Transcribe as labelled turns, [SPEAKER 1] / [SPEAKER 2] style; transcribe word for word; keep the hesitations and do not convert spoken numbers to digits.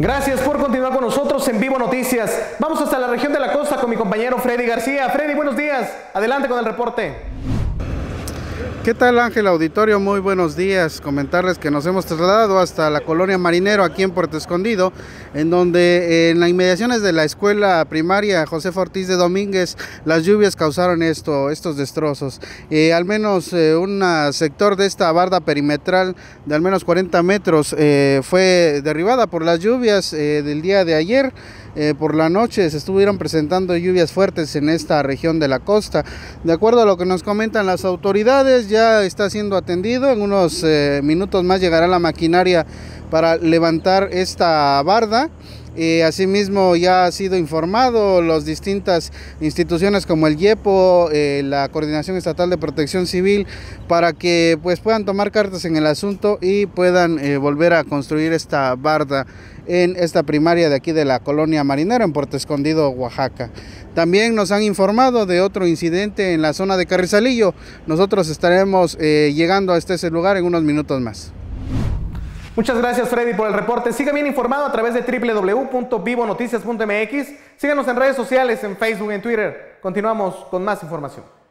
[SPEAKER 1] Gracias por continuar con nosotros en Vivo Noticias. Vamos hasta la región de la costa con mi compañero Freddy García. Freddy, buenos días. Adelante con el reporte.
[SPEAKER 2] ¿Qué tal, Ángel Auditorio? Muy buenos días. Comentarles que nos hemos trasladado hasta la colonia Marinero, aquí en Puerto Escondido, en donde en las inmediaciones de la escuela primaria Josefa Ortiz de Domínguez, las lluvias causaron esto, estos destrozos. Eh, al menos eh, un sector de esta barda perimetral de al menos cuarenta metros eh, fue derribada por las lluvias eh, del día de ayer. Eh, por la noche se estuvieron presentando lluvias fuertes en esta región de la costa. De acuerdo a lo que nos comentan las autoridades, ya está siendo atendido. En unos eh, minutos más llegará la maquinaria para levantar esta barda. Eh, asimismo ya ha sido informado las distintas instituciones como el IEPO, eh, la Coordinación Estatal de Protección Civil, para que pues puedan tomar cartas en el asunto y puedan eh, volver a construir esta barda en esta primaria de aquí de la colonia Marinero en Puerto Escondido, Oaxaca. También nos han informado de otro incidente en la zona de Carrizalillo. Nosotros estaremos eh, llegando hasta ese lugar en unos minutos más.
[SPEAKER 1] Muchas gracias, Freddy, por el reporte. Siga bien informado a través de w w w punto vivo noticias punto m x. Síganos en redes sociales, en Facebook, en Twitter. Continuamos con más información.